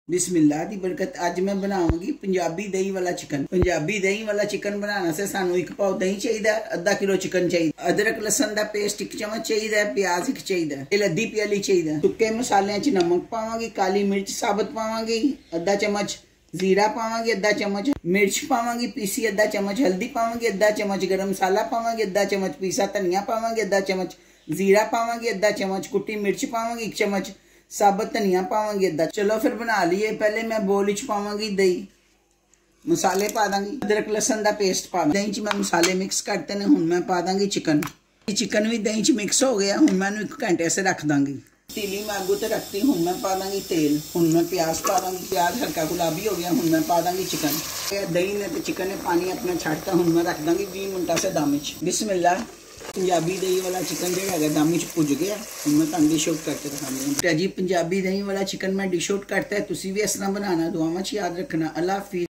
बिस्मिल्लाह दी बरकत। अज मैं बनाऊंगी पंजाबी दही वाला चिकन। पंजाबी दही वाला चिकन बनाने से सानू एक पाव दही चाहिए, अद्धा किलो चिकन चाहिए, अदरक लसन का पेस्ट 1 चम्मच चाहिए, प्याज 1 चाहिए, अद्धी प्याली चाहिए। सुक्के मसालियां च नमक पावांगी, काली मिर्च साबुत पावांगी, अद्धा चम्मच जीरा पावांगी, अद्धा चम्मच मिर्च पावांगी पीसी, अद्धा चम्मच हल्दी पावांगी, अद्धा चम्मच गरम मसाला पावांगी, अद्धा चम्मच पीसा धनिया पावांगी, अद्धा चम्मच जीरा पावांगी, अद्धा चम्मच कुटी मिर्च पावांगी, 1 चम्मच साबुत धनिया पावांगी अद्धा। चलो फिर बना लिए। पहले मैं बोल च पावांगी दही, मसाले पा दांगी, अदरक लसन का पेस्ट पा दही च मैं मसाले मिक्स करते हैं। हुण मैं पा दांगी चिकन। चिकन भी दही च मिक्स हो गया। हुण मैं 1 घंटे से रख दांगी। तीली मैं अगू तो रखती। हुण मैं पा दांगी तेल। हुण मैं प्याज पा दांगी। प्याज हल्का गुलाबी हो गया। हुण मैं पा दांगी चिकन। दही ने तो चिकन ने पानी अपना छाड़ता। हुण मैं रख दांगी 20 मिनट से दम च। बिस्मिल्लाह। पंजाबी दही वाला चिकन जो है दम च पुज गया। हुण मैं तुहानू डिश आउट करके दिखाऊंगी जी। पंजाबी दही वाला चिकन मैं डिश आउट करता है। तुसीं भी इस तरह बनाना। दुआवां च याद रखना। अल्लाह हाफिज़।